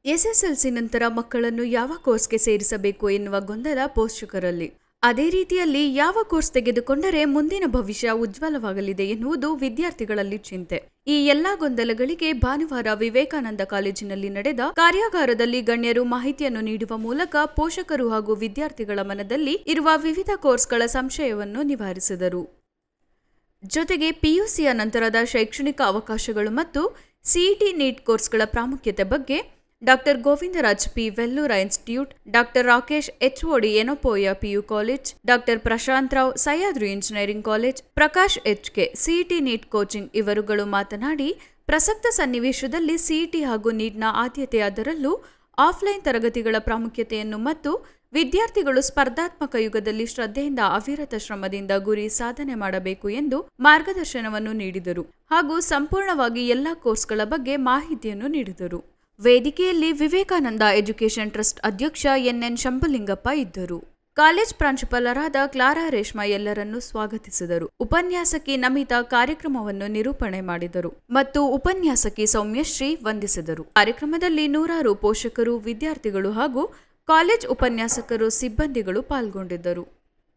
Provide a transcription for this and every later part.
SSLC ನಂತರ ಮಕ್ಕಳನ್ನು ಯಾವ ಕೋರ್ಸ್ಗೆ ಸೇರಿಸಬೇಕು ಎನ್ನುವ ಗೊಂದಲ ಪೋಷಕರಲ್ಲಿ. ಅದೇ ರೀತಿಯಲ್ಲಿ ಯಾವ ಕೋರ್ಸ್ ತೆಗೆದುಕೊಂಡರೆ ಮುಂದಿನ ಭವಿಷ್ಯ ಉಜ್ವಲವಾಗಲಿದೆ ಎನ್ನುವುದು ವಿದ್ಯಾರ್ಥಿಗಳಲ್ಲಿ ಚಿಂತೆ. ಈ ಎಲ್ಲಾ ಗೊಂದಲಗಳಿಗೆ ಭಾನುವಾರ ವಿವೇಕಾನಂದ ಕಾಲೇಜಿನಲ್ಲಿ ನಡೆದ ಕಾರ್ಯಾಗಾರದಲ್ಲಿ ಗಣ್ಯರು ಮಾಹಿತಿಯನ್ನು ನೀಡುವ ಮೂಲಕ ಪೋಷಕರು ಹಾಗೂ ವಿದ್ಯಾರ್ಥಿಗಳ ಮನದಲ್ಲಿ ಇರುವ ವಿವಿಧ ಕೋರ್ಸ್ಗಳ ಸಂಶಯವನ್ನು ನಿವಾರಿಸಿದರು. ಜೊತೆಗೆ ಪಿಯುಸಿಯ ನಂತರದ ಶೈಕ್ಷಣಿಕ ಅವಕಾಶಗಳು ಮತ್ತು ಸಿಇಟಿ ನೀಟ್ ಕೋರ್ಸ್ಗಳ ಪ್ರಾಮುಖ್ಯತೆ ಬಗ್ಗೆ doctor Govindaraj P Vellore institute, doctor Rakesh HOD Yenepoya PU college, doctor Prashanth Rao Sahyadri engineering college, Prakash HK CET NEET coaching ಇವರುಗಳು ಮಾತನಾಡಿ, ಪ್ರಸಕ್ತ ಸನ್ನಿವೇಶದಲ್ಲಿ ಸಿಇಟಿ ಹಾಗೂ ನೀಟ್ನ ಆದ್ಯತೆ, ಅದರಲ್ಲೂ ಆಫ್ಲೈನ್ ತರಗತಿಗಳ ಪ್ರಾಮುಖ್ಯತೆಯನ್ನು ಮತ್ತು ವಿದ್ಯಾರ್ಥಿಗಳು ಸ್ಪರ್ಧಾತ್ಮಕ ಯುಗದಲ್ಲಿ ಶ್ರದ್ಧೆಯಿಂದ ಅವಿರತ ಶ್ರಮದಿಂದ ಗುರಿ ಸಾಧನೆ ಮಾಡಬೇಕು ಎಂದು ಮಾರ್ಗದರ್ಶನವನ್ನು ನೀಡಿದರು ಹಾಗೂ ಸಂಪೂರ್ಣವಾಗಿ ಎಲ್ಲಾ ಕೋರ್ಸ್ಗಳ ಬಗ್ಗೆ ಮಾಹಿತಿಯನ್ನು ನೀಡಿದರು. ವೇದಿಕೆಯಲ್ಲಿ ವಿವೇಕಾನಂದ ಎಜುಕೇಷನ್ ಟ್ರಸ್ಟ್ ಅಧ್ಯಕ್ಷ ಎನ್ಎನ್ ಶಂಭುಲಿಂಗಪ್ಪ ಇದ್ದರು. ಕಾಲೇಜ್ ಪ್ರಾಂಶುಪಾಲರಾದ ಕ್ಲಾರಾ ರೇಷ್ಮಾ ಎಲ್ಲರನ್ನೂ ಸ್ವಾಗತಿಸಿದರು. ಉಪನ್ಯಾಸಕಿ ನಮಿತಾ ಕಾರ್ಯಕ್ರಮವನ್ನು ನಿರೂಪಣೆ ಮಾಡಿದರು ಮತ್ತು ಉಪನ್ಯಾಸಕಿ ಸೌಮ್ಯಶ್ರೀ ವಂದಿಸಿದರು. ಕಾರ್ಯಕ್ರಮದಲ್ಲಿ ನೂರಾರು ಪೋಷಕರು, ವಿದ್ಯಾರ್ಥಿಗಳು ಹಾಗೂ ಕಾಲೇಜ್ ಉಪನ್ಯಾಸಕರು, ಸಿಬ್ಬಂದಿಗಳು ಪಾಲ್ಗೊಂಡಿದ್ದರು.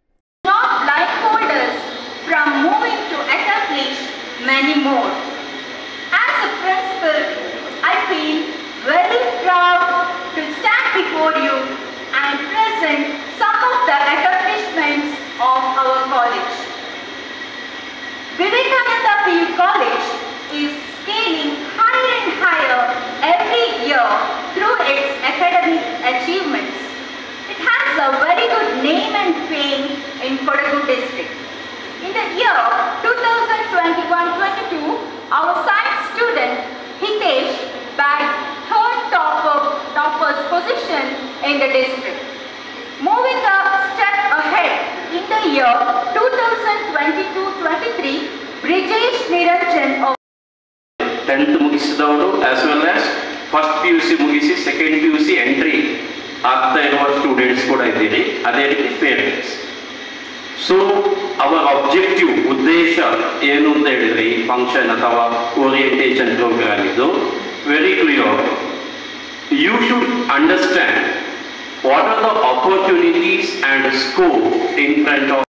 Very proud to stand before you and present some of the accomplishments of our college. Vivekananda PU College is scaling higher and higher every year through its academic achievements. It has a very good name and fame in Kodagu district. In the year 2021-22, our science student Hitesh bagged third topper's position in the district. Moving a step ahead in the year 2022-23, Brijesh Niranjan of 10th ಮುಗಿಸಿದವರು as well as first PUC ಮುಗಿಸಿ second PUC entry ಆಗ್ತಾ ಇರುವ students ಕೂಡ ಇದ್ದೀರಿ, ಅದೇ ರೀತಿ parents. So ಅವರ objective, ಉದ್ದೇಶ ಏನು ಅಂತ ಹೇಳಿದ್ರೆ ಈ ಫಂಕ್ಷನ್ ಅಥವಾ ಓರಿಯೆಂಟೇಷನ್ ಪ್ರೋಗ್ರಾಮ್ ಇದು very clear. You should understand what are the opportunities and scope in front of